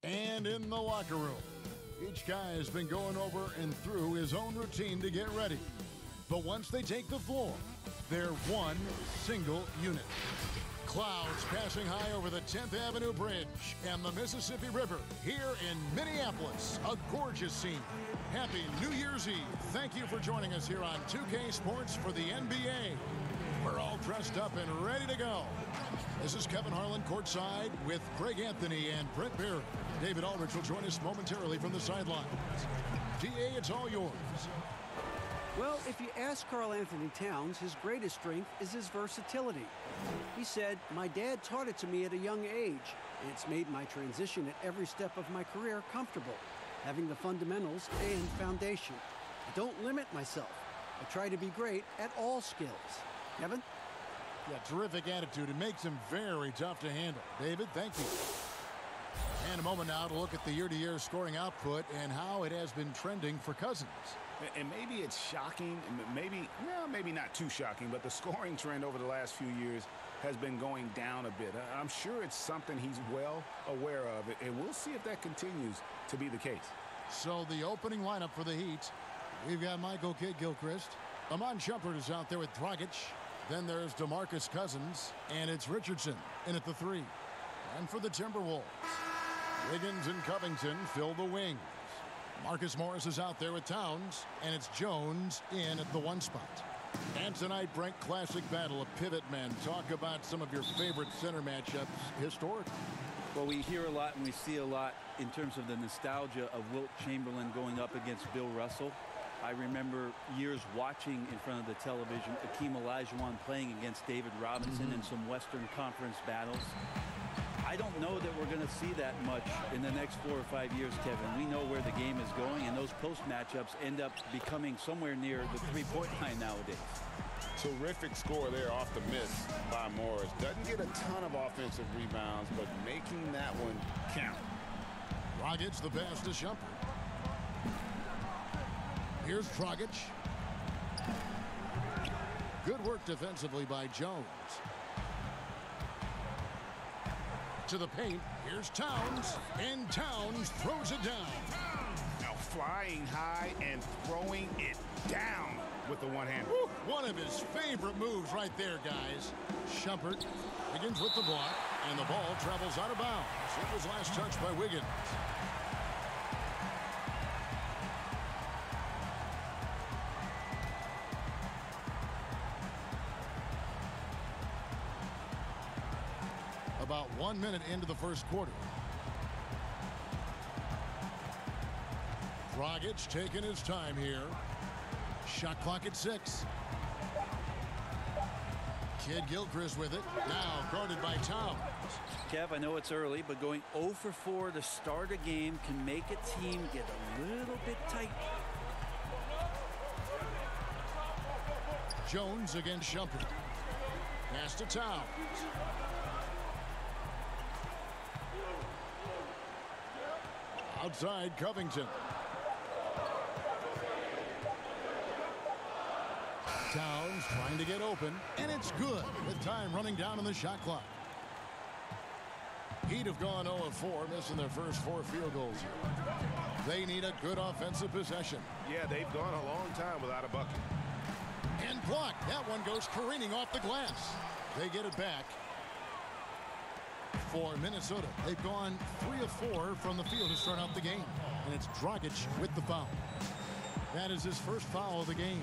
And in the locker room, each guy has been going over and through his own routine to get ready. But once they take the floor, they're one single unit. Clouds passing high over the 10th Avenue Bridge and the Mississippi River here in Minneapolis. A gorgeous scene. Happy New Year's Eve. Thank you for joining us here on 2K Sports for the NBA. We're all dressed up and ready to go. This is Kevin Harlan courtside with Greg Anthony and Brent Barry. David Aldridge will join us momentarily from the sidelines. DA, it's all yours. Well, if you ask Karl Anthony Towns, his greatest strength is his versatility. He said, "My dad taught it to me at a young age, and it's made my transition at every step of my career comfortable, having the fundamentals and foundation. I don't limit myself. I try to be great at all skills." Kevin? Yeah, terrific attitude. It makes him very tough to handle. David, thank you. And a moment now to look at the year-to-year scoring output and how it has been trending for Cousins. And maybe it's shocking, maybe not too shocking, but the scoring trend over the last few years has been going down a bit. I'm sure it's something he's well aware of, and we'll see if that continues to be the case. So the opening lineup for the Heat, we've got Michael Kidd-Gilchrist. Iman Shumpert is out there with Dragic. Then there's DeMarcus Cousins, and it's Richardson in at the 3. And for the Timberwolves, Wiggins and Covington fill the wings. Marcus Morris is out there with Towns, and it's Jones in at the 1 spot. And tonight, Brent, classic battle of pivot men. Talk about some of your favorite center matchups historically. Well, we hear a lot and we see a lot in terms of the nostalgia of Wilt Chamberlain going up against Bill Russell. I remember years watching in front of the television Akeem Olajuwon playing against David Robinson in some Western Conference battles. I don't know that we're going to see that much in the next 4 or 5 years, Kevin. We know where the game is going, and those post matchups end up becoming somewhere near the three-point line nowadays. Terrific score there off the miss by Morris. Doesn't get a ton of offensive rebounds, but making that one count. Dragic the pass to Shumpert. Here's Dragic. Good work defensively by Jones. To the paint, here's Towns, and Towns throws it down. Now flying high and throwing it down with the one-hander. One of his favorite moves right there, guys. Shumpert begins with the block, and the ball travels out of bounds. It was last touched by Wiggins. About 1 minute into the first quarter. Dragic taking his time here. Shot clock at 6. Kidd-Gilchrist with it. Now guarded by Towns. Kev, I know it's early, but going 0 for 4 to start a game can make a team get a little bit tight. Jones against Shumpert. Pass to Towns. Outside, Covington. Towns trying to get open, and it's good with time running down on the shot clock. Heat have gone 0 of 4, missing their first 4 field goals here. They need a good offensive possession. Yeah, they've gone a long time without a bucket. And blocked. That one goes careening off the glass. They get it back. For Minnesota, they've gone 3 of 4 from the field to start out the game. And it's Dragic with the foul. That is his first foul of the game.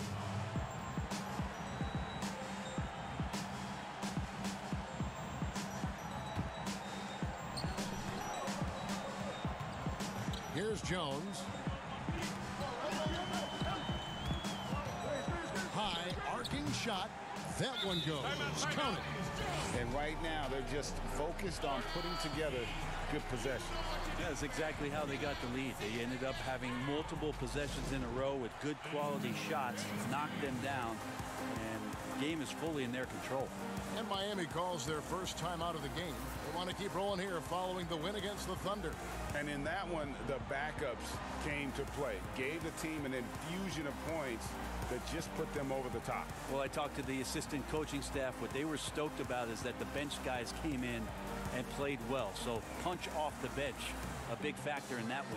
Here's Jones. High arcing shot. That one goes. Count it. And right now, they're just focused on putting together good possessions. Yeah, that's exactly how they got the lead. They ended up having multiple possessions in a row with good quality shots, knocked them down, and the game is fully in their control. And Miami calls their first time out of the game. They want to keep rolling here following the win against the Thunder. And in that one, the backups came to play, gave the team an infusion of points that just put them over the top. Well, I talked to the assistant coaching staff. What they were stoked about is that the bench guys came in and played well. So punch off the bench, a big factor in that win.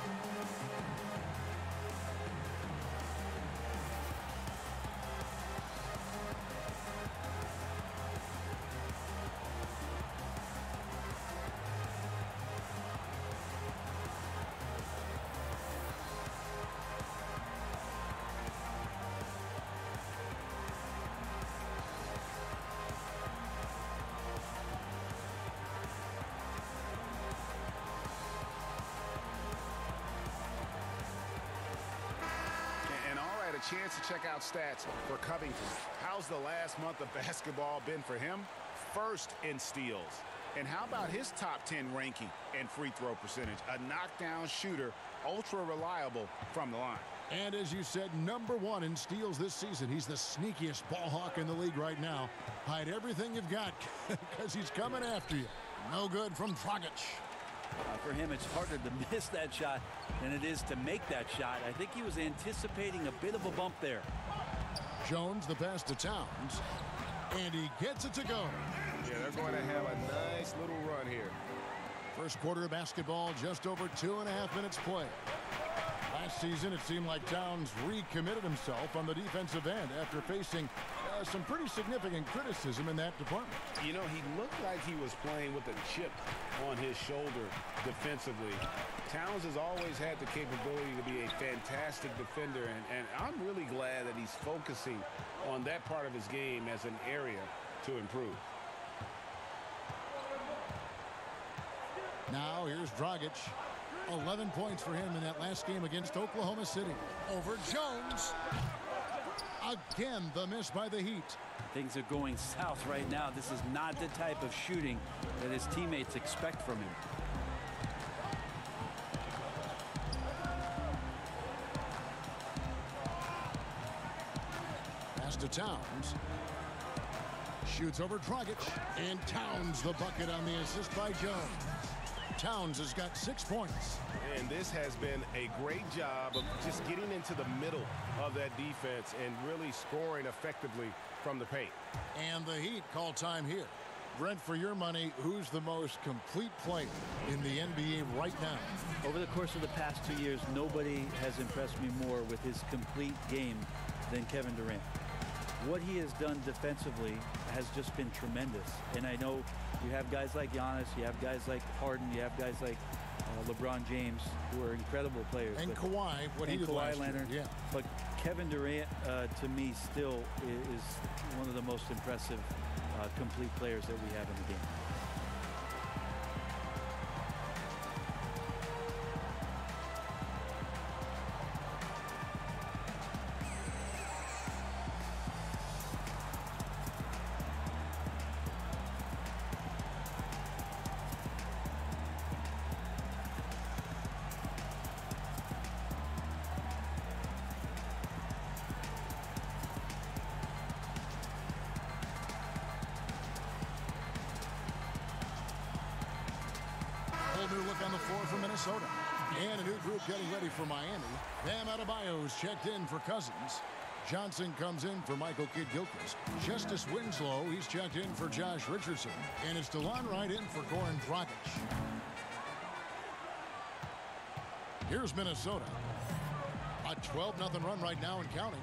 Chance to check out stats for Covington. How's the last month of basketball been for him? First in steals. And how about his top 10 ranking and free throw percentage? A knockdown shooter, ultra reliable from the line. And as you said, #1 in steals this season. He's the sneakiest ball hawk in the league right now. Hide everything you've got because he's coming after you. No good from Dragic. For him, it's harder to miss that shot than it is to make that shot. I think he was anticipating a bit of a bump there. Jones, the pass to Towns, and he gets it to go. Yeah, they're going to have a nice little run here. First quarter of basketball, just over 2.5 minutes play. Last season, it seemed like Towns recommitted himself on the defensive end after facing some pretty significant criticism in that department. You know, he looked like he was playing with a chip on his shoulder defensively. Towns has always had the capability to be a fantastic defender, and I'm really glad that he's focusing on that part of his game as an area to improve. Now here's Dragic. 11 points for him in that last game against Oklahoma City. Over Jones. Again, the miss by the Heat. Things are going south right now. This is not the type of shooting that his teammates expect from him. Pass to Towns. Shoots over Dragic. And Towns the bucket on the assist by Jones. Towns has got 6 points. And this has been a great job of just getting into the middle of that defense and really scoring effectively from the paint. And the Heat call time here. Brent, for your money, who's the most complete player in the NBA right now? Over the course of the past 2 years, nobody has impressed me more with his complete game than Kevin Durant. What he has done defensively has just been tremendous. And I know you have guys like Giannis, you have guys like Harden, you have guys like LeBron James, who are incredible players. And Kawhi, what he did last year. Leonard. Yeah. But Kevin Durant, to me, still is one of the most impressive complete players that we have in the game. New look on the floor for Minnesota. And a new group getting ready for Miami. Bam Adebayo's checked in for Cousins. Johnson comes in for Michael Kidd-Gilchrist. Justice Winslow, he's checked in for Josh Richardson. And it's DeLon Wright in for Goran Dragic. Here's Minnesota. A 12-0 run right now and counting.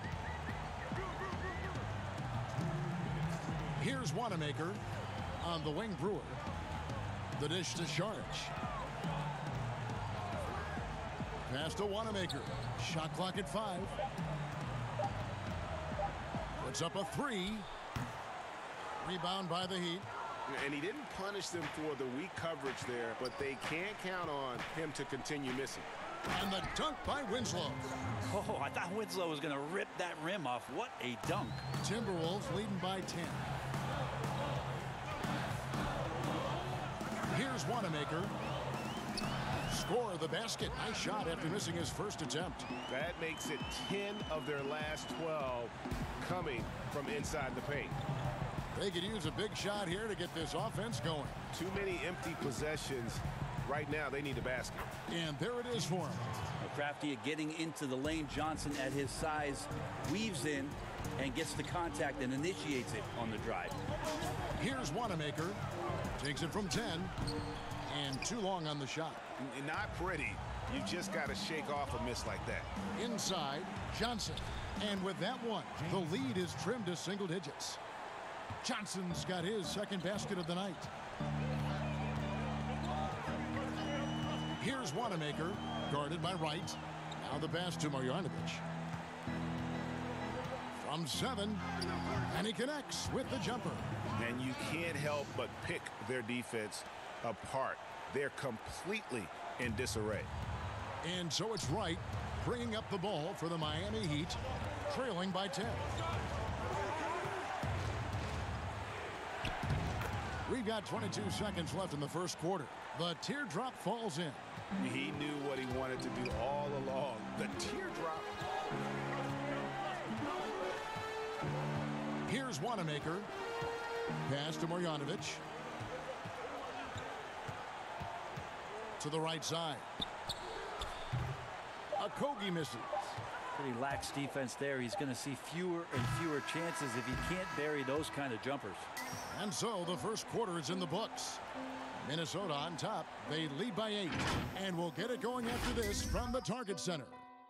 Here's Wanamaker on the wing. Brewer. The dish to Saric. Pass to Wanamaker. Shot clock at 5. Puts up a 3. Rebound by the Heat. And he didn't punish them for the weak coverage there, but they can't count on him to continue missing. And the dunk by Winslow. Oh, I thought Winslow was going to rip that rim off. What a dunk. Timberwolves leading by 10. Here's Wanamaker. Score the basket. Nice shot after missing his first attempt. That makes it 10 of their last 12 coming from inside the paint. They could use a big shot here to get this offense going. Too many empty possessions. Right now, they need a basket. And there it is for him. Crafty getting into the lane. Johnson at his size weaves in and gets the contact and initiates it on the drive. Here's Wanamaker. Takes it from 10. And too long on the shot. Not pretty. You just got to shake off a miss like that. Inside, Johnson. And with that one, the lead is trimmed to single digits. Johnson's got his second basket of the night. Here's Wanamaker, guarded by Wright. Now the pass to Marjanovic. From 7, and he connects with the jumper. And you can't help but pick their defense apart. They're completely in disarray. And so it's Wright bringing up the ball for the Miami Heat, trailing by 10. We've got 22 seconds left in the first quarter. The teardrop falls in. He knew what he wanted to do all along. The teardrop. Here's Wanamaker. Pass to Marjanovic. To the right side. Okogie misses. Pretty lax defense there. He's going to see fewer and fewer chances if he can't bury those kind of jumpers. And so the first quarter is in the books. Minnesota on top. They lead by 8. And we'll get it going after this from the Target Center.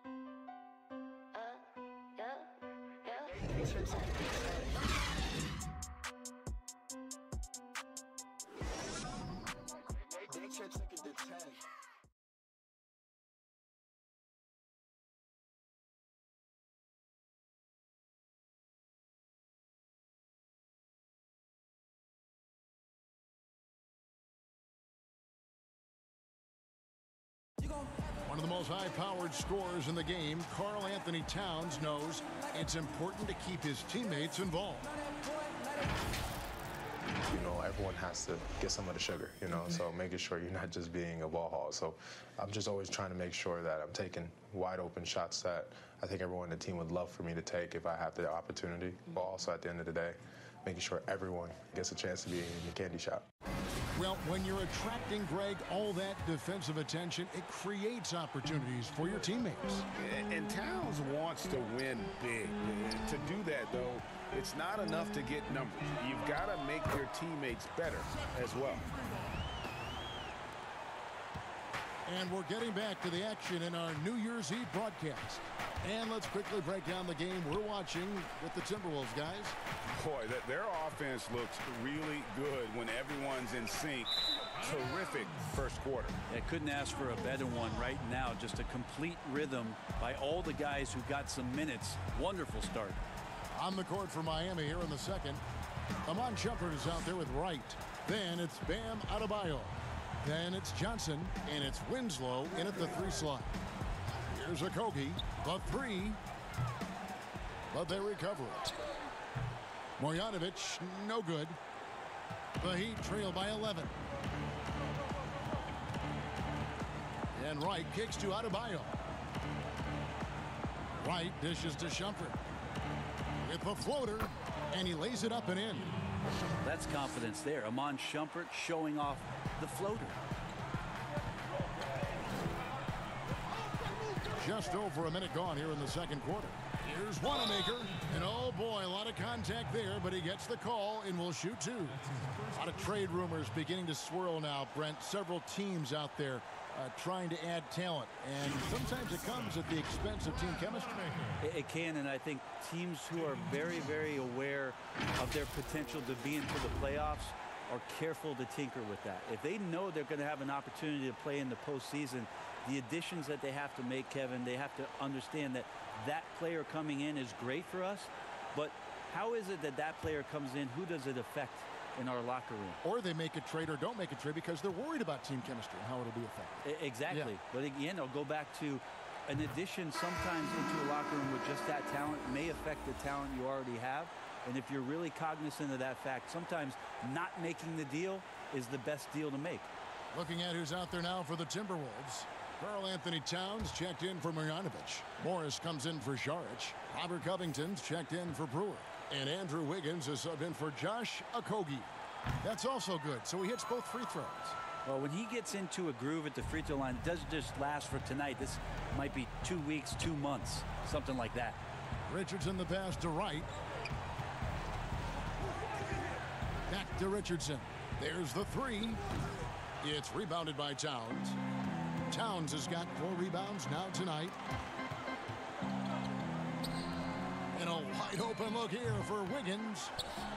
One of the most high-powered scorers in the game, Karl Anthony Towns, knows it's important to keep his teammates involved. You know, everyone has to get some of the sugar, you know, so making sure you're not just being a ball hog. So I'm just always trying to make sure that I'm taking wide open shots that I think everyone in the team would love for me to take if I have the opportunity. But also at the end of the day, making sure everyone gets a chance to be in the candy shop. Well, when you're attracting, Greg, all that defensive attention, it creates opportunities for your teammates. And Towns wants to win big. To do that, though, it's not enough to get numbers. You've got to make your teammates better as well. And we're getting back to the action in our New Year's Eve broadcast. And let's quickly break down the game we're watching with the Timberwolves, guys. Boy, their offense looks really good when everyone's in sync. Terrific first quarter. I couldn't ask for a better one right now. Just a complete rhythm by all the guys who got some minutes. Wonderful start. On the court for Miami here in the second. Iman Shumpert is out there with Wright. Then it's Bam Adebayo. Then it's Johnson, and it's Winslow in at the 3 slot. Here's Okogie, the 3. But they recover it. Marjanovic, no good. The Heat trail by 11. And Wright kicks to Adebayo. Wright dishes to Shumpert. With the floater, and he lays it up and in. That's confidence there. Iman Shumpert showing off the floater. Just over a minute gone here in the second quarter. Here's Wanamaker, and oh boy, a lot of contact there, but he gets the call and will shoot 2. A lot of trade rumors beginning to swirl now, Brent. Several teams out there trying to add talent, and sometimes it comes at the expense of team chemistry. It can, and I think teams who are very, very aware of their potential to be into the playoffs are careful to tinker with that. If they know they're going to have an opportunity to play in the postseason, the additions that they have to make, Kevin, they have to understand that that player coming in is great for us, but how is it that that player comes in? Who does it affect in our locker room? Or they make a trade or don't make a trade because they're worried about team chemistry and how it'll be affected. Exactly. Yeah. But again, I'll go back to an addition sometimes into a locker room with just that talent may affect the talent you already have. And if you're really cognizant of that fact, sometimes not making the deal is the best deal to make. Looking at who's out there now for the Timberwolves. Karl Anthony Towns checked in for Marjanovic. Morris comes in for Saric. Robert Covington's checked in for Brewer. And Andrew Wiggins is subbed in for Josh Okogie. That's also good, so he hits both free throws. Well, when he gets into a groove at the free throw line, it doesn't just last for tonight. This might be 2 weeks, 2 months, something like that. Richardson the pass to Wright. Back to Richardson. There's the three. It's rebounded by Towns. Towns has got 4 rebounds now tonight. And a wide open look here for Wiggins.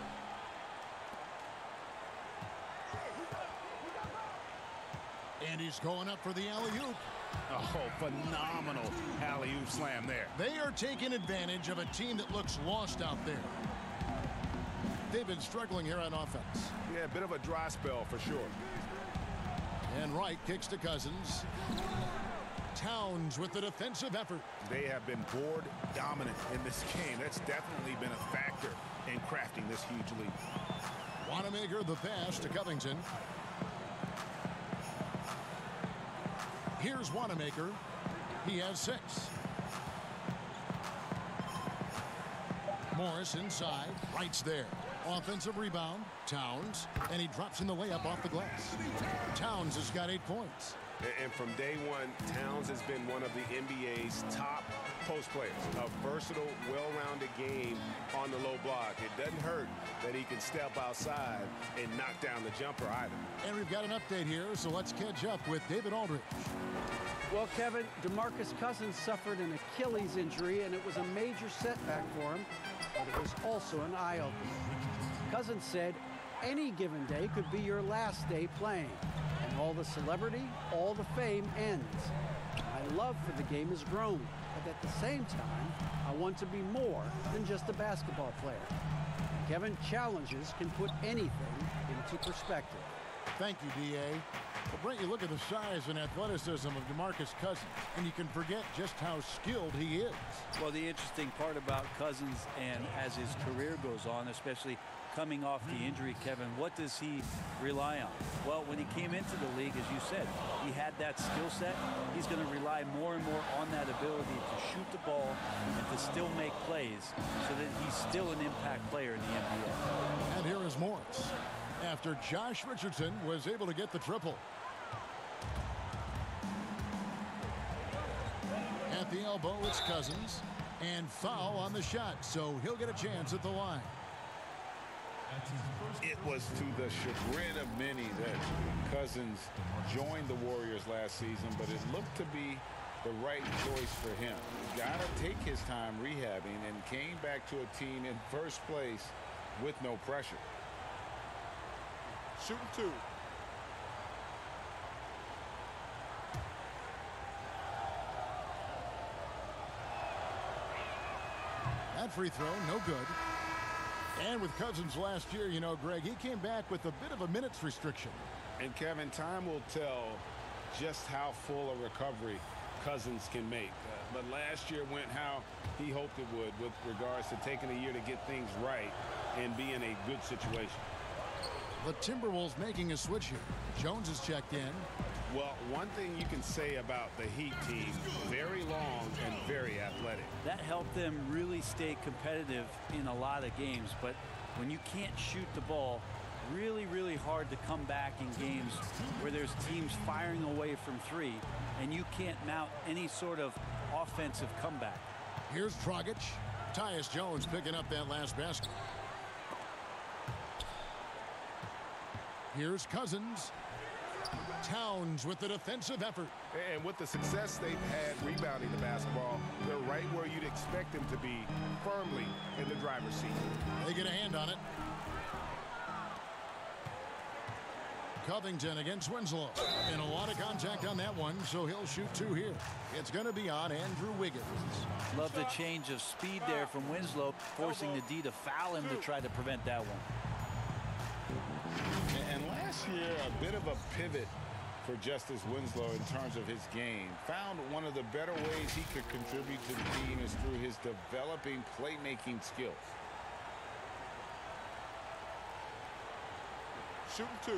And he's going up for the alley-oop. Oh, phenomenal alley-oop slam there. They are taking advantage of a team that looks lost out there. They've been struggling here on offense. Yeah, a bit of a dry spell for sure. And Wright kicks to Cousins. Towns with the defensive effort. They have been board dominant in this game. That's definitely been a factor in crafting this huge lead. Wanamaker the pass to Covington. Here's Wanamaker. He has 6. Morris inside. Wright's there. Offensive rebound. Towns. And he drops in the layup off the glass. Towns has got 8 points. And from day one, Towns has been one of the NBA's top post players. A versatile, well-rounded game on the low block. It doesn't hurt that he can step outside and knock down the jumper either. And we've got an update here, so let's catch up with David Aldridge. Well, Kevin, DeMarcus Cousins suffered an Achilles injury, and it was a major setback for him, but it was also an eye-opener. Cousins said, any given day could be your last day playing, and all the celebrity, all the fame ends. My love for the game has grown, but at the same time, I want to be more than just a basketball player. Kevin, challenges can put anything into perspective. Thank you, D.A. Well, Brent, you look at the size and athleticism of DeMarcus Cousins, and you can forget just how skilled he is. Well, the interesting part about Cousins, and as his career goes on, especially coming off the injury, Kevin, what does he rely on? Well, when he came into the league, as you said, he had that skill set. He's going to rely more and more on that ability to shoot the ball and to still make plays so that he's still an impact player in the NBA. And here is Morris, after Josh Richardson was able to get the triple. At the elbow, it's Cousins, and foul on the shot, so he'll get a chance at the line. It was to the chagrin of many that Cousins joined the Warriors last season, but it looked to be the right choice for him. Got to take his time rehabbing and came back to a team in first place with no pressure. Shooting 2. That free throw, no good. And with Cousins last year, you know, Greg, he came back with a bit of a minutes restriction. And Kevin, time will tell just how full a recovery Cousins can make. But last year went how he hoped it would with regards to taking a year to get things right and be in a good situation. The Timberwolves making a switch here. Jones is checked in. Well, one thing you can say about the Heat team, very long and very athletic. That helped them really stay competitive in a lot of games, but when you can't shoot the ball, really, really hard to come back in games where there's teams firing away from 3 and you can't mount any sort of offensive comeback. Here's Dragic. Tyus Jones picking up that last basket. Here's Cousins. Towns with the defensive effort. And with the success they've had rebounding the basketball, they're right where you'd expect them to be, firmly in the driver's seat. They get a hand on it. Covington against Winslow. And a lot of contact on that one, so he'll shoot 2 here. It's going to be on Andrew Wiggins. Love the change of speed there from Winslow, forcing the D to foul him to try to prevent that one. And last year, a bit of a pivot for Justice Winslow in terms of his game. Found one of the better ways he could contribute to the team is through his developing playmaking skills. Shooting 2.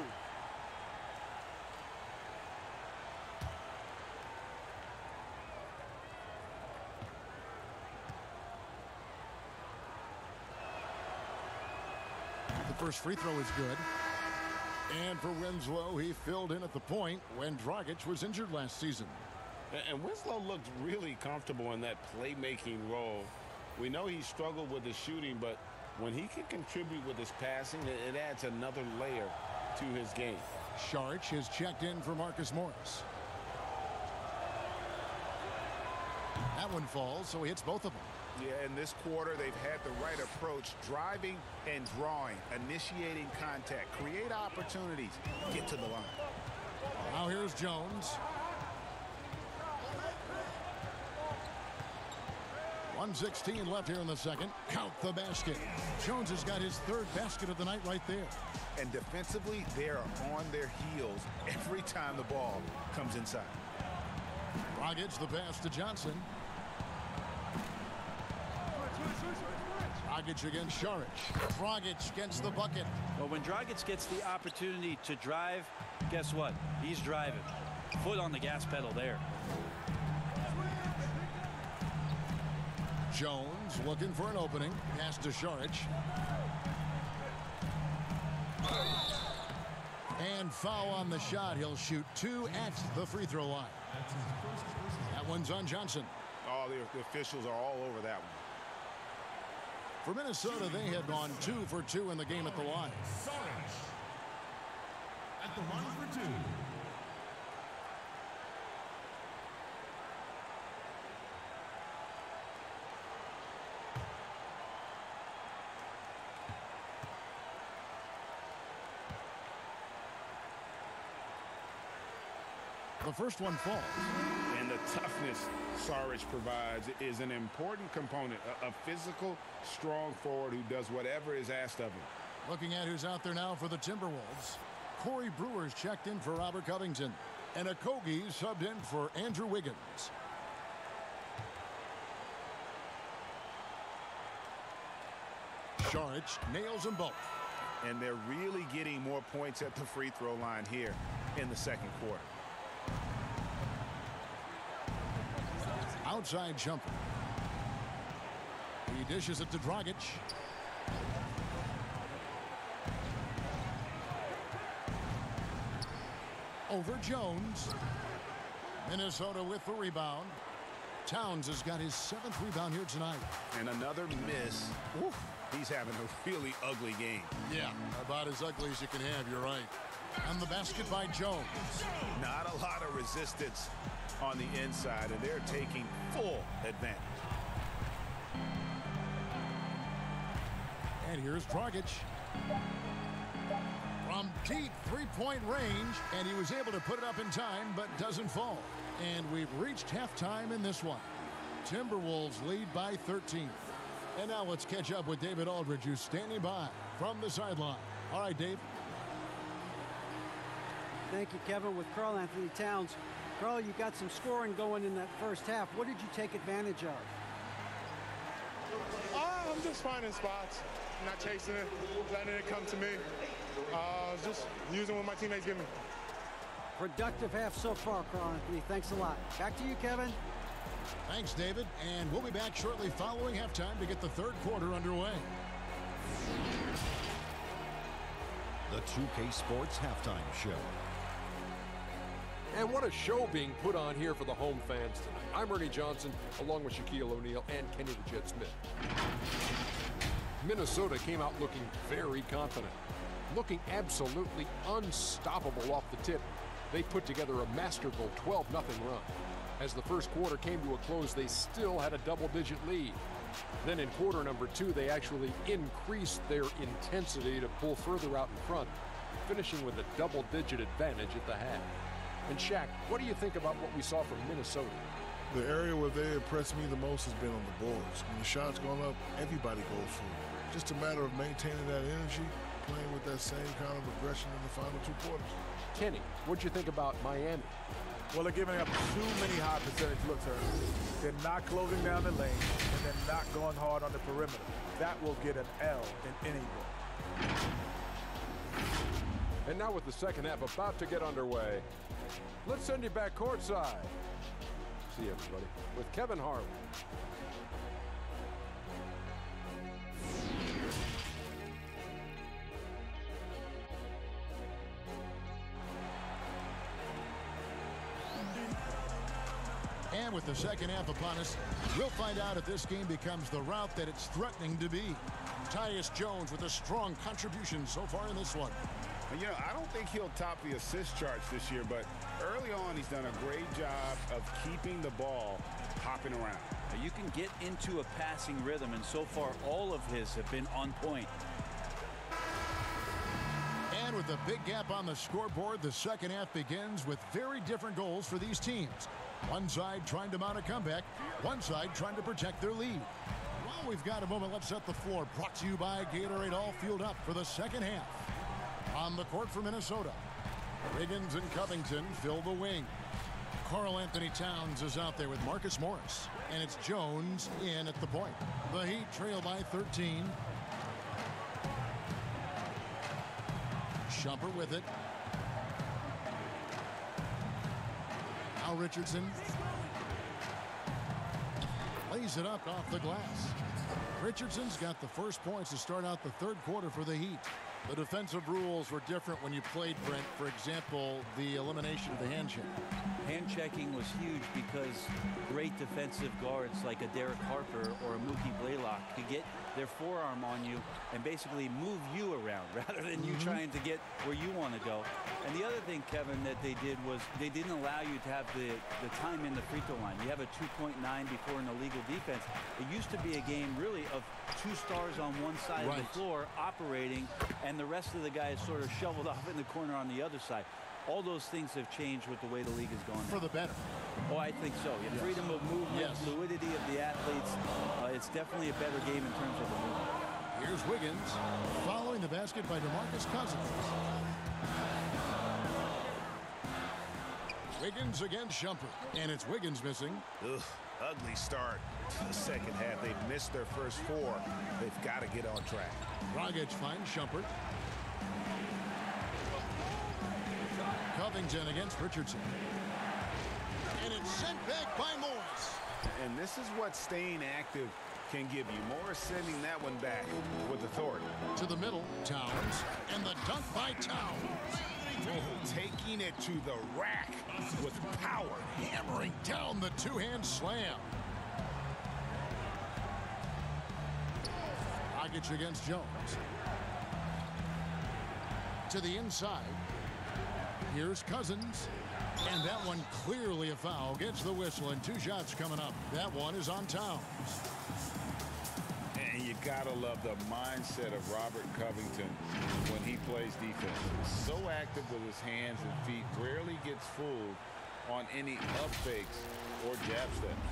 The first free throw is good. And for Winslow, he filled in at the point when Dragic was injured last season. And Winslow looked really comfortable in that playmaking role. We know he struggled with his shooting, but when he can contribute with his passing, it adds another layer to his game. Saric is checked in for Marcus Morris. That one falls, so he hits both of them. Yeah, in this quarter, they've had the right approach, driving and drawing, initiating contact, create opportunities, get to the line. Now here's Jones. 1:16 left here in the second. Count the basket. Jones has got his third basket of the night right there. And defensively, they are on their heels every time the ball comes inside. Dragic the pass to Johnson. Dragic against Saric. Dragic gets the bucket. Well, when Dragic gets the opportunity to drive, guess what? He's driving. Foot on the gas pedal there. Jones looking for an opening. Pass to Saric. And foul on the shot. He'll shoot 2 at the free throw line. That one's on Johnson. Oh, the officials are all over that one. For Minnesota, they had gone 2 for 2 in the game at the line. Saric at the line for 2. The first one falls. And the toughness Saric provides is an important component. A physical, strong forward who does whatever is asked of him. Looking at who's out there now for the Timberwolves. Corey Brewer's checked in for Robert Covington. And Okogie subbed in for Andrew Wiggins. Saric nails them both. And they're really getting more points at the free throw line here in the second quarter. Outside jumper. He dishes it to Dragic. Over Jones. Minnesota with the rebound. Towns has got his 7th rebound here tonight. And another miss. Oof, he's having a really ugly game. Yeah, about as ugly as you can have, you're right. And the basket by Jones. Not a lot of resistance on the inside, and they're taking full advantage. And here's Dragic. From deep three-point range, and he was able to put it up in time, but doesn't fall. And we've reached halftime in this one. Timberwolves lead by 13. And now let's catch up with David Aldridge, who's standing by from the sideline. All right, Dave. Thank you, Kevin. With Karl Anthony Towns. Karl, you got some scoring going in that first half. What did you take advantage of? I'm just finding spots, not chasing it, letting it come to me. Just using what my teammates give me. Productive half so far, Karl Anthony. Thanks a lot. Back to you, Kevin. Thanks, David. And we'll be back shortly following halftime to get the third quarter underway. The 2K Sports Halftime Show. And what a show being put on here for the home fans tonight. I'm Ernie Johnson, along with Shaquille O'Neal and Kenny the Jet Smith. Minnesota came out looking very confident, looking absolutely unstoppable off the tip. They put together a masterful 12-0 run. As the first quarter came to a close, they still had a double-digit lead. Then in quarter number 2, they actually increased their intensity to pull further out in front, finishing with a double-digit advantage at the half. And Shaq, what do you think about what we saw from Minnesota? The area where they impressed me the most has been on the boards. When the shot's going up, everybody goes for it. Just a matter of maintaining that energy, playing with that same kind of aggression in the final 2 quarters. Kenny, what'd you think about Miami? Well, they're giving up too many high percentage looks early. They're not closing down the lane, and they're not going hard on the perimeter. That will get an L in any game. And now with the second half about to get underway, let's send you back courtside. See you, everybody, with Kevin Harlan. And with the second half upon us, we'll find out if this game becomes the route that it's threatening to be. Tyus Jones with a strong contribution so far in this one. And, you know, I don't think he'll top the assist charts this year, but early on he's done a great job of keeping the ball hopping around. You can get into a passing rhythm, and so far all of his have been on point. And with a big gap on the scoreboard, the second half begins with very different goals for these teams. One side trying to mount a comeback, one side trying to protect their lead. While we've got a moment, let's set the floor. Brought to you by Gatorade, all fueled up for the second half. On the court for Minnesota, Wiggins and Covington fill the wing. Karl Anthony Towns is out there with Marcus Morris, and it's Jones in at the point. The Heat trail by 13. Shumpert with it. Now Richardson lays it up off the glass. Richardson's got the first points to start out the third quarter for the Heat. The defensive rules were different when you played, Brent. For example, the elimination of the hand check. Hand checking was huge because great defensive guards like a Derek Harper or a Mookie Blaylock could get their forearm on you and basically move you around rather than you trying to get where you want to go. And the other thing, Kevin, that they did was they didn't allow you to have the time in the free throw line. You have a 2.9 before an illegal defense. It used to be a game really of two stars on one side of the floor operating, and the rest of the guys sort of shoveled off in the corner on the other side. All those things have changed with the way the league is going. For the better. Oh, I think so. Yeah, freedom of movement, fluidity of the athletes. It's definitely a better game in terms of the movement. Here's Wiggins following the basket by DeMarcus Cousins. Wiggins against Shumpert, and it's Wiggins missing. Ugh, ugly start to the second half. They've missed their first four. They've got to get on track. Dragic finds Shumpert. Covington against Richardson. And it's sent back by Morris. And this is what staying active can give you. Morris sending that one back with authority. To the middle, Towns. And the dunk by Towns. Taking it to the rack with power. Hammering down the two-hand slam. Dragic against Jones. To the inside. Here's Cousins. And that one clearly a foul. Gets the whistle, and two shots coming up. That one is on Towns. And you gotta love the mindset of Robert Covington when he plays defense. So active with his hands and feet. Rarely gets fooled on any up fakes or jab steps.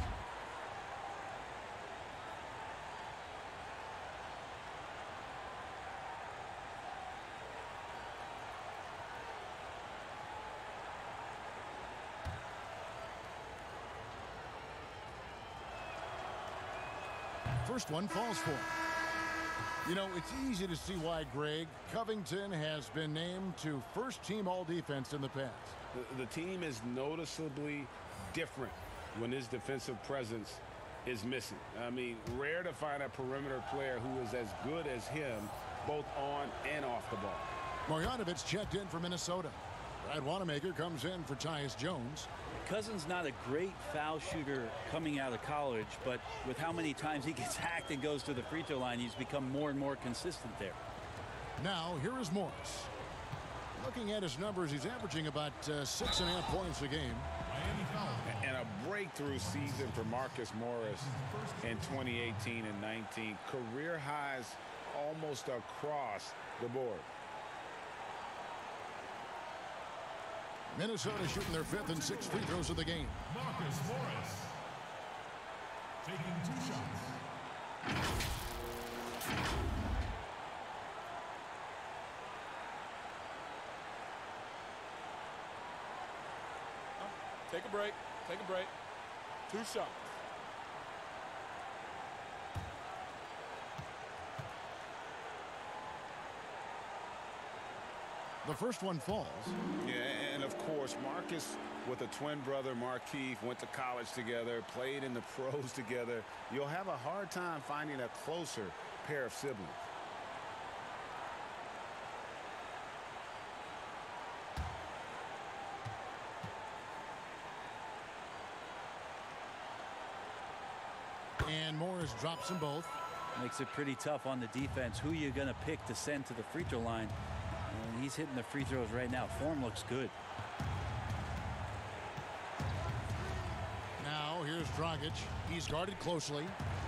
First one falls for him. You know, it's easy to see why, Greg, Covington has been named to first-team all-defense in the past. The team is noticeably different when his defensive presence is missing. I mean, rare to find a perimeter player who is as good as him, both on and off the ball. Marjanovic checked in for Minnesota. Brad Wanamaker comes in for Tyus Jones. Cousins not a great foul shooter coming out of college, but with how many times he gets hacked and goes to the free throw line, he's become more and more consistent there. Now, here is Morris. Looking at his numbers, he's averaging about 6.5 points a game. And a breakthrough season for Marcus Morris in 2018 and 19. Career highs almost across the board. Minnesota shooting their 5th and 6th free throws of the game. Marcus Morris taking 2 shots. Take a break. Take a break. 2 shots. The first one falls. Yeah, and of course, Marcus with a twin brother, Markieff, went to college together, played in the pros together. You'll have a hard time finding a closer pair of siblings. And Morris drops them both. Makes it pretty tough on the defense. Who you're going to pick to send to the free throw line. And he's hitting the free throws right now. Form looks good. Now here's Dragic. He's guarded closely.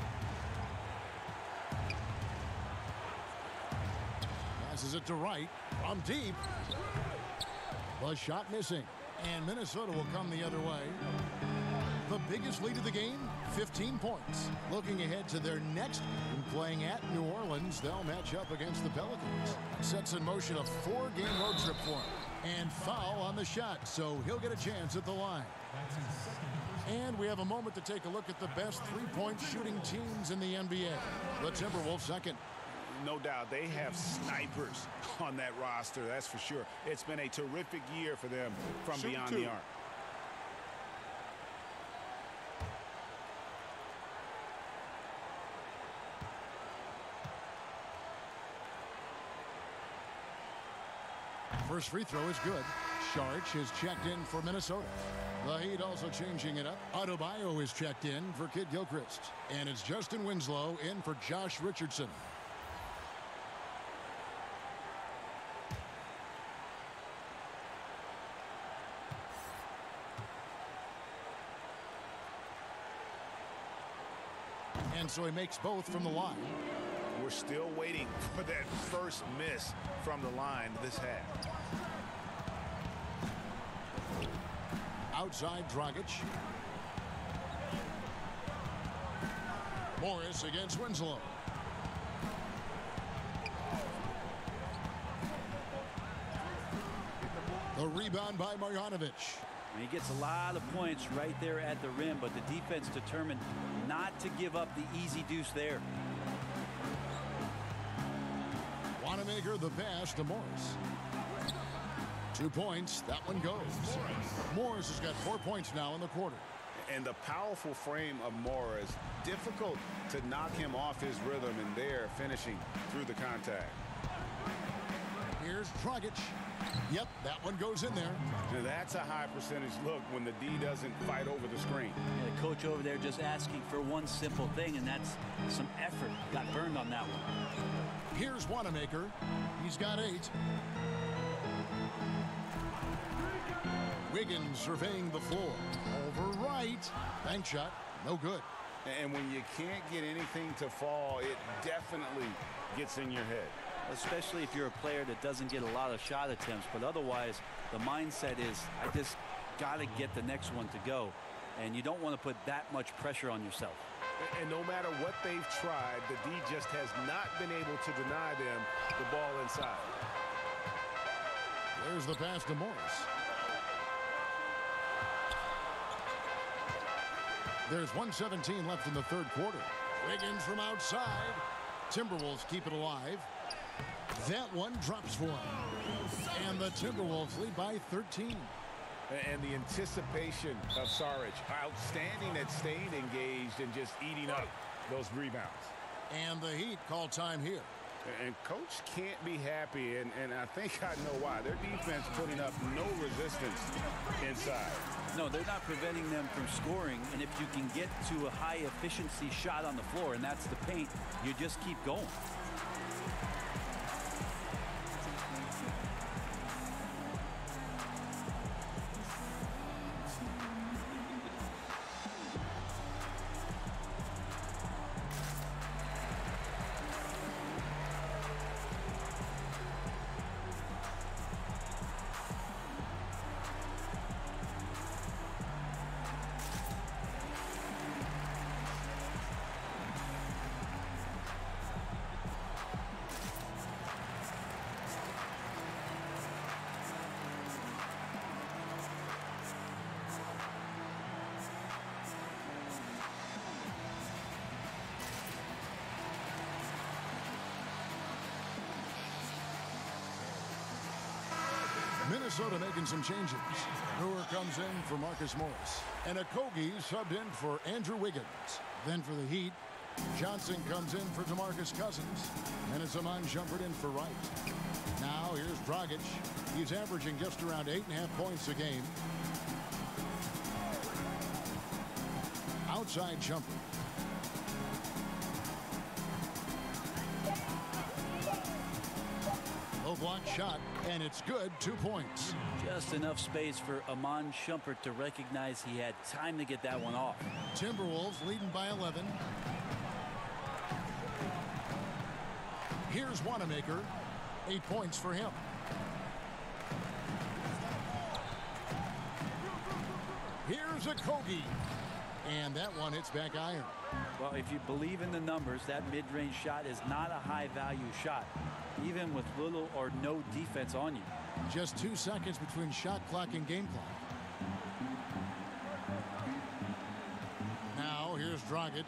Passes it to Wright from deep. The shot missing. And Minnesota will come the other way. The biggest lead of the game, 15 points. Looking ahead to their next game, playing at New Orleans, they'll match up against the Pelicans. Sets in motion a 4-game road trip for him. And foul on the shot, so he'll get a chance at the line. And we have a moment to take a look at the best three-point shooting teams in the NBA. The Timberwolves second. No doubt they have snipers on that roster, that's for sure. It's been a terrific year for them from beyond the arc. First free throw is good. Saric is checked in for Minnesota. The Heat also changing it up. Adebayo is checked in for Kid Gilchrist. And it's Justin Winslow in for Josh Richardson. And so he makes both from the line. We're still waiting for that first miss from the line this half. Outside Dragic. Morris against Winslow. The rebound by Marjanovic. He gets a lot of points right there at the rim, but the defense determined not to give up the easy deuce there. Wanamaker the pass to Morris. 2 points. That one goes. Morris has got 4 points now in the quarter. And the powerful frame of Morris, difficult to knock him off his rhythm, and there finishing through the contact. Here's Dragic. Yep, that one goes in there. Now that's a high percentage look when the D doesn't fight over the screen. Yeah, the coach over there just asking for one simple thing, and that's some effort. Got burned on that one. Here's Wanamaker. He's got 8. Wiggins surveying the floor. Over right. Bank shot. No good. And when you can't get anything to fall, it definitely gets in your head. Especially if you're a player that doesn't get a lot of shot attempts. But otherwise, the mindset is, I just got to get the next one to go. And you don't want to put that much pressure on yourself. And no matter what they've tried, the D just has not been able to deny them the ball inside. There's the pass to Morris. There's 1:17 left in the third quarter. Wiggins from outside. Timberwolves keep it alive. That one drops for him. And the Timberwolves lead by 13. And the anticipation of Saric, outstanding at staying engaged and just eating up those rebounds. And the Heat call time here. And coach can't be happy, and I think I know why. Their defense putting up no resistance inside. No, they're not preventing them from scoring, and if you can get to a high efficiency shot on the floor, and that's the paint, you just keep going. Minnesota making some changes. Brewer comes in for Marcus Morris. And Okogie subbed in for Andrew Wiggins. Then for the Heat, Johnson comes in for DeMarcus Cousins. And it's Iman Shumpert in for Wright. Now here's Dragic. He's averaging just around 8.5 points a game. Outside Shumpert. blocked shot, and it's good. 2 points. Just enough space for Iman Shumpert to recognize he had time to get that one off. Timberwolves leading by 11. Here's Wanamaker. 8 points for him. Here's Okogie. And that one hits back iron. Well, if you believe in the numbers, that mid-range shot is not a high-value shot, even with little or no defense on you. Just 2 seconds between shot clock and game clock. Now, here's Dragic.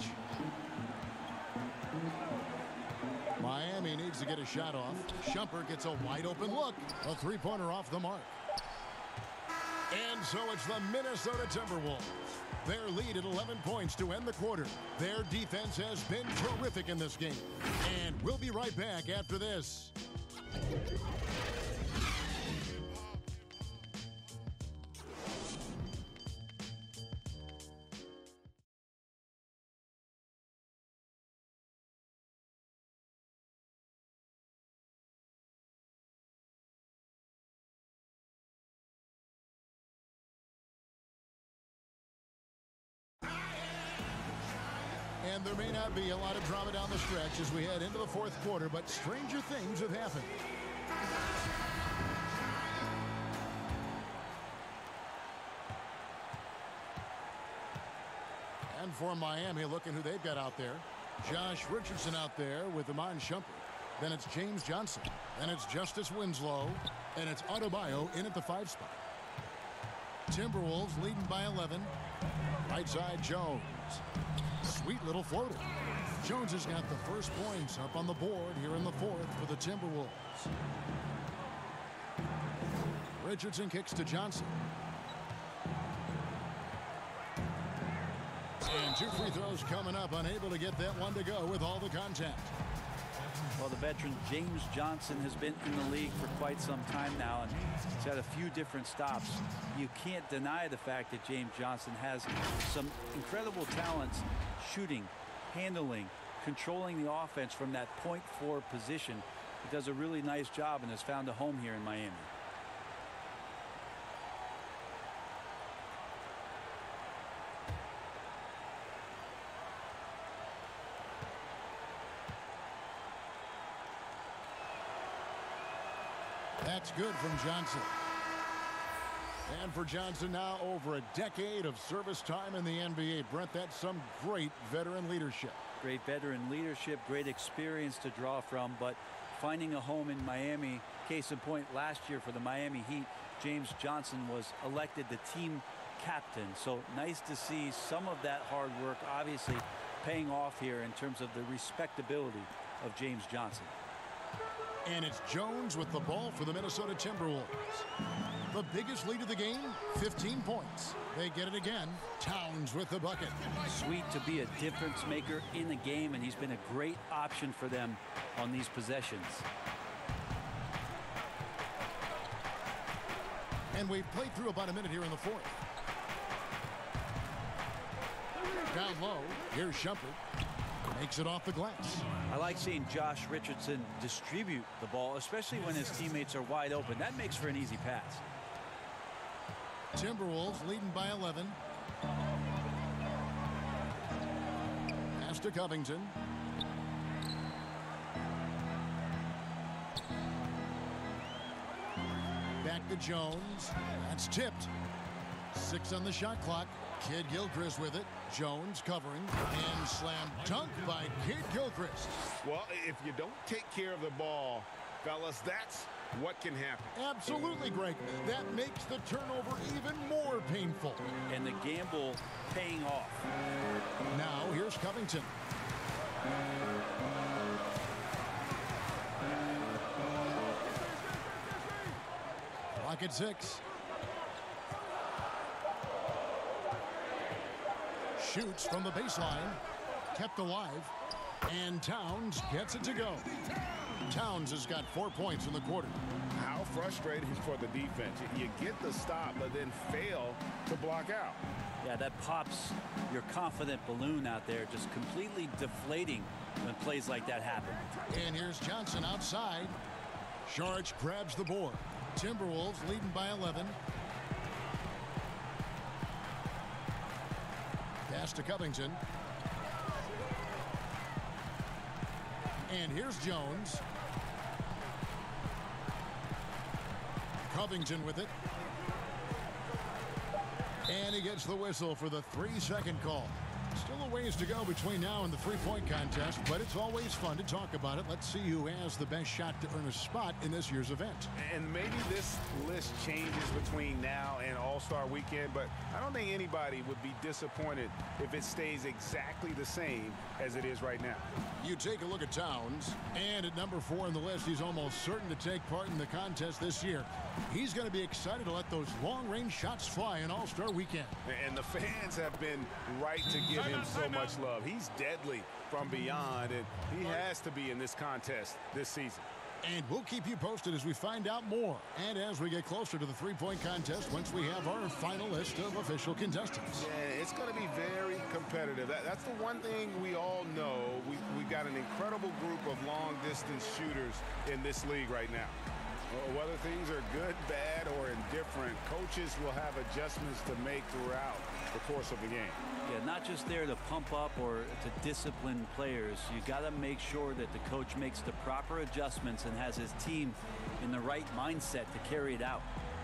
Miami needs to get a shot off. Shumpert gets a wide-open look. A three-pointer off the mark. And so it's the Minnesota Timberwolves. Their lead at 11 points to end the quarter. Their defense has been terrific in this game. And we'll be right back after this. And there may not be a lot of drama down the stretch as we head into the fourth quarter, but stranger things have happened. And for Miami, looking who they've got out there. Josh Richardson out there with Iman Shumpert. Then it's James Johnson. Then it's Justice Winslow. And it's Adebayo in at the 5 spot. Timberwolves leading by 11. Right side, Jones. Sweet little floater. Jones has got the first points up on the board here in the fourth for the Timberwolves. Richardson kicks to Johnson. And 2 free throws coming up, unable to get that one to go with all the contact. Well, the veteran James Johnson has been in the league for quite some time now, and he's had a few different stops. You can't deny the fact that James Johnson has some incredible talents shooting, handling, controlling the offense from that point forward position. He does a really nice job and has found a home here in Miami. That's good from Johnson. And for Johnson now, over a decade of service time in the NBA. Brent, that's some great veteran leadership. Great veteran leadership, great experience to draw from, but finding a home in Miami. Case in point, last year for the Miami Heat, James Johnson was elected the team captain. So nice to see some of that hard work obviously paying off here in terms of the respectability of James Johnson. And it's Jones with the ball for the Minnesota Timberwolves. The biggest lead of the game, 15 points. They get it again. Towns with the bucket. Sweet to be a difference maker in the game, and he's been a great option for them on these possessions. And we've played through about a minute here in the fourth. Down low, here's Shumpert. Makes it off the glass. I like seeing Josh Richardson distribute the ball, especially when his teammates are wide open. That makes for an easy pass. Timberwolves leading by 11. Pass to Covington. Back to Jones. That's tipped. 6 on the shot clock. Kid Gilchrist with it. Jones covering. And slam dunk by Kid Gilchrist. Well, if you don't take care of the ball, fellas, that's what can happen. Absolutely, Greg. That makes the turnover even more painful. And the gamble paying off. Now, here's Covington. Clock at 6. Shoots from the baseline, kept alive, and Towns gets it to go. Towns has got 4 points in the quarter. How frustrating for the defense. You get the stop, but then fail to block out. Yeah, that pops your confident balloon out there, just completely deflating when plays like that happen. And here's Johnson outside. Saric grabs the board. Timberwolves leading by 11. Pass to Covington. And here's Jones. Covington with it. And he gets the whistle for the 3-second call. Still a ways to go between now and the three-point contest, but it's always fun to talk about it. Let's see who has the best shot to earn a spot in this year's event. And maybe this list changes between now and All-Star Weekend, but I don't think anybody would be disappointed if it stays exactly the same as it is right now. You take a look at Towns, and at number 4 on the list, he's almost certain to take part in the contest this year. He's going to be excited to let those long-range shots fly in All-Star Weekend. And the fans have been right to give him so much love. He's deadly from beyond, and he has to be in this contest this season. And we'll keep you posted as we find out more and as we get closer to the three-point contest once we have our final list of official contestants. Yeah, it's going to be very competitive. That's the one thing we all know. We've got an incredible group of long-distance shooters in this league right now. Whether things are good, bad, or indifferent, coaches will have adjustments to make throughout the course of the game. Yeah, not just there to pump up or to discipline players. You got to make sure that the coach makes the proper adjustments and has his team in the right mindset to carry it out.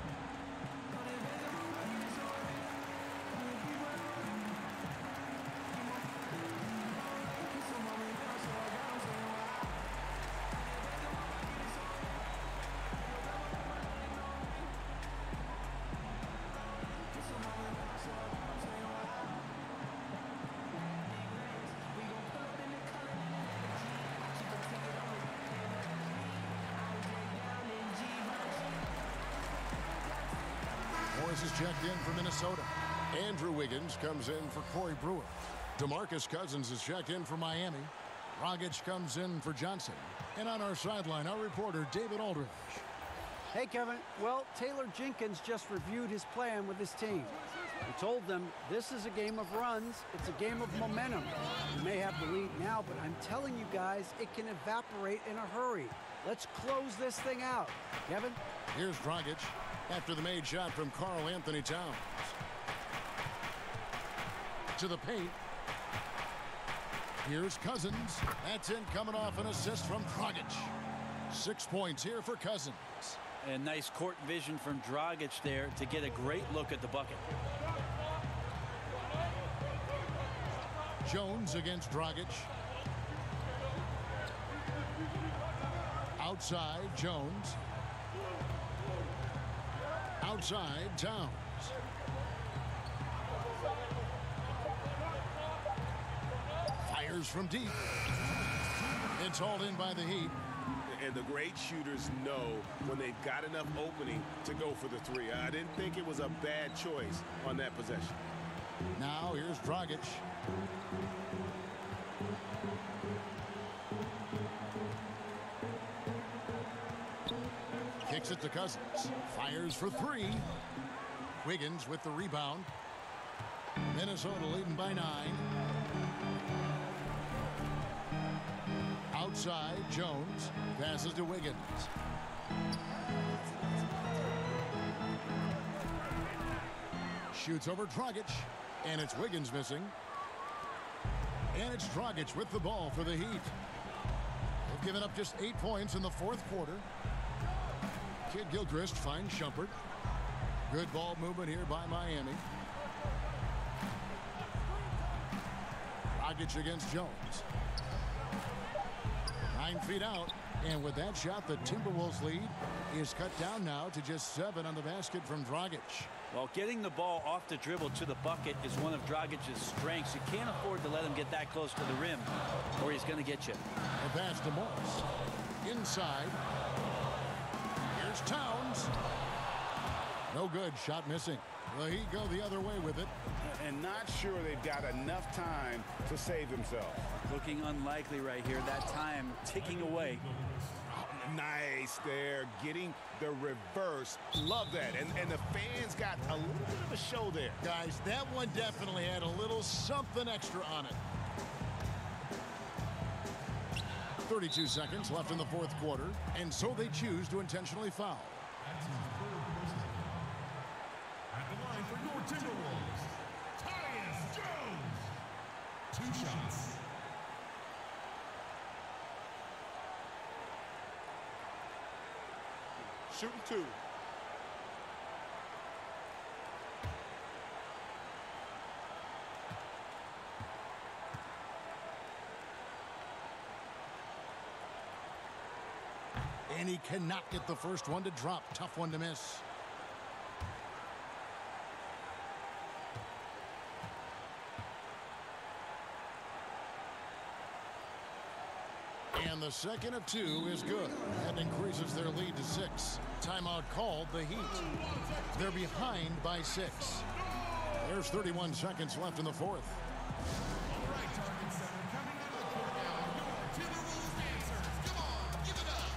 Morris is checked in for Minnesota. Andrew Wiggins comes in for Corey Brewer. DeMarcus Cousins is checked in for Miami. Dragic comes in for Johnson. And on our sideline, our reporter, David Aldridge. Hey, Kevin. Well, Taylor Jenkins just reviewed his plan with his team. He told them this is a game of runs. It's a game of momentum. You may have the lead now, but I'm telling you guys, it can evaporate in a hurry. Let's close this thing out. Kevin? Here's Dragic after the made shot from Karl Anthony Towns. To the paint. Here's Cousins. That's in, coming off an assist from Dragic. 6 points here for Cousins. And nice court vision from Dragic there to get a great look at the bucket. Jones against Dragic. Outside, Jones. Outside, Towns. Fires from deep. It's hauled in by the Heat. And the great shooters know when they've got enough opening to go for the three. I didn't think it was a bad choice on that possession. Now here's Dragic. Kicks it to Cousins. Fires for three. Wiggins with the rebound. Minnesota leading by 9. Outside, Jones passes to Wiggins. Shoots over Dragic, and it's Wiggins missing. And it's Dragic with the ball for the Heat. They've given up just 8 points in the fourth quarter. Kid Gilchrist finds Shumpert. Good ball movement here by Miami. Dragic against Jones. 9 feet out, and with that shot, the Timberwolves lead is cut down now to just 7 on the basket from Dragic. Well, getting the ball off the dribble to the bucket is one of Dragic's strengths. You can't afford to let him get that close to the rim, or he's going to get you. A pass to Morris. Inside. Here's Towns. No good. Shot missing. The Heat go the other way with it. And not sure they've got enough time to save themselves. Looking unlikely right here. That time ticking away. Nice there, getting the reverse. Love that. And the fans got a little bit of a show there. Guys, that one definitely had a little something extra on it. 32 seconds left in the fourth quarter, and so they choose to intentionally foul. That's his third personal. At the line for your Timberwolves, Tyus Jones. 2 shots. Shooting 2. And he cannot get the first one to drop. Tough one to miss. And the second of 2 is good. That increases their lead to 6. Timeout called, the Heat. They're behind by 6. There's 31 seconds left in the fourth. All right, Target Center, coming out of the court now, your Timberwolves dancers. Come on, give it up.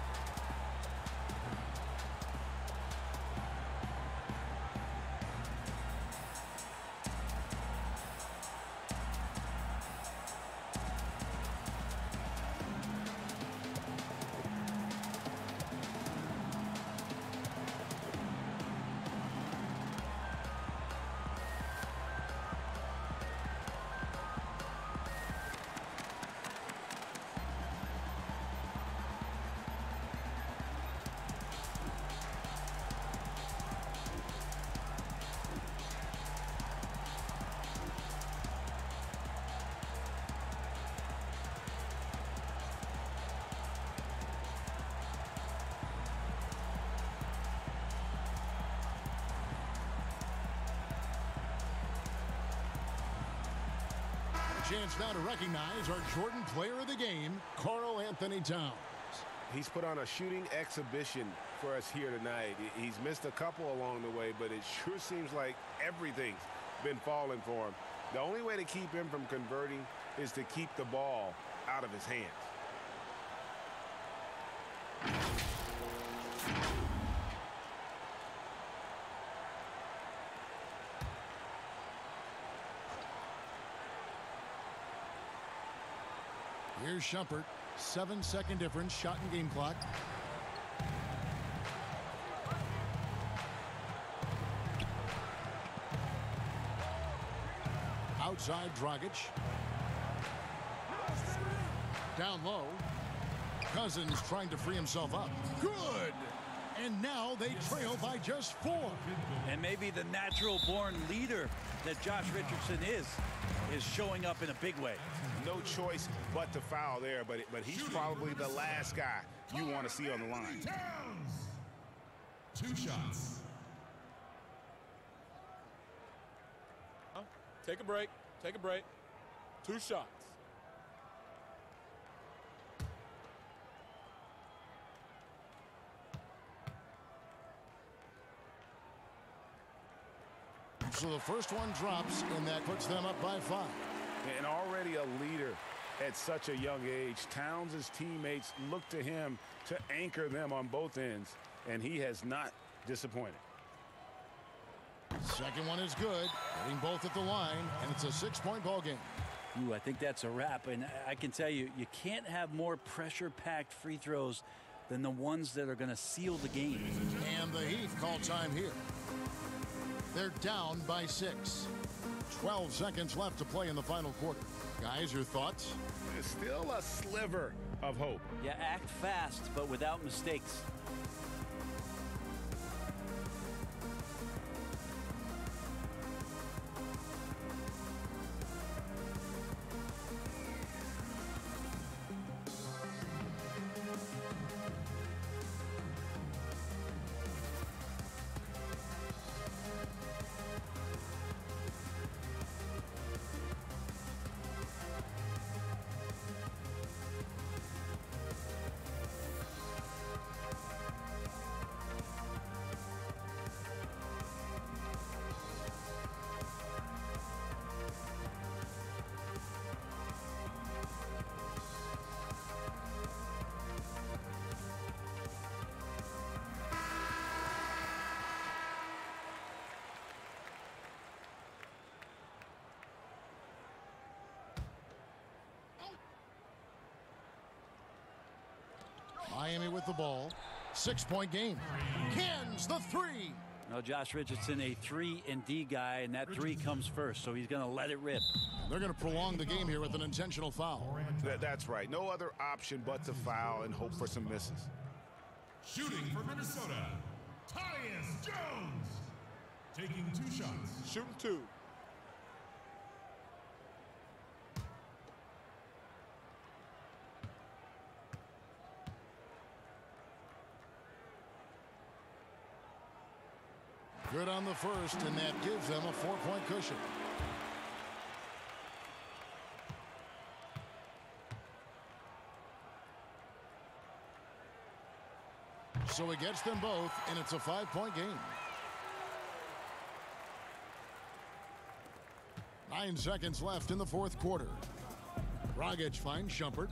Chance now to recognize our Jordan Player of the Game, Karl-Anthony Towns. He's put on a shooting exhibition for us here tonight. He's missed a couple along the way, but it sure seems like everything's been falling for him. The only way to keep him from converting is to keep the ball out of his hands. Here's Shumpert. 7-second difference, shot and game clock. Outside, Dragic. Down low. Cousins trying to free himself up. Good! And now they trail by just 4. And maybe the natural-born leader that Josh Richardson is showing up in a big way. No choice but to foul there, but he's probably the last guy you want to see on the line. 2 shots. Take a break. Take a break. 2 shots. So the first one drops, and that puts them up by 5. And already a leader at such a young age. Towns' teammates look to him to anchor them on both ends, and he has not disappointed. Second one is good, hitting both at the line, and it's a 6-point ball game. Ooh, I think that's a wrap, and I can tell you, you can't have more pressure-packed free throws than the ones that are going to seal the game. And the Heat call time here. They're down by 6. 12 seconds left to play in the final quarter. Guys, your thoughts? There's still a sliver of hope. Yeah, act fast, but without mistakes. Miami with the ball. 6-point game. Cans the three. Now Josh Richardson, a 3-and-D guy, and that 3 comes first, so he's going to let it rip. They're going to prolong the game here with an intentional foul. That's right. No other option but to foul and hope for some misses. Shooting for Minnesota, Tyus Jones. Taking 2 shots. Shooting 2. Good on the first, and that gives them a 4-point cushion. So it gets them both, and it's a 5-point game. 9 seconds left in the fourth quarter. Dragic finds Shumpert.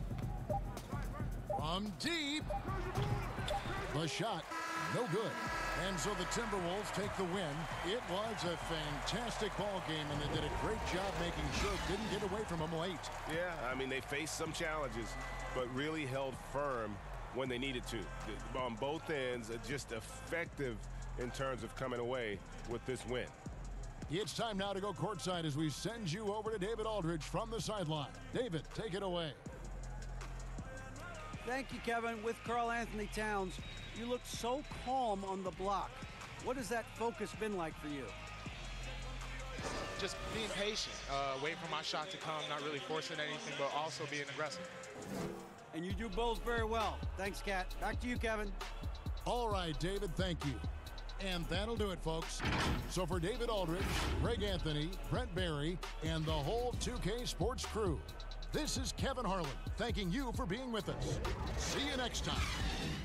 From deep. The shot, no good. And so the Timberwolves take the win. It was a fantastic ball game, and they did a great job making sure it didn't get away from them late. Yeah, I mean, they faced some challenges, but really held firm when they needed to. On both ends, just effective in terms of coming away with this win. It's time now to go courtside as we send you over to David Aldridge from the sideline. David, take it away. Thank you, Kevin. With Karl Anthony Towns, you look so calm on the block. What has that focus been like for you? Just being patient, waiting for my shot to come, not really forcing anything, but also being aggressive. And you do both very well. Thanks, Kat. Back to you, Kevin. All right, David, thank you. And that'll do it, folks. So for David Aldridge, Greg Anthony, Brent Barry, and the whole 2K Sports crew, this is Kevin Harlan thanking you for being with us. See you next time.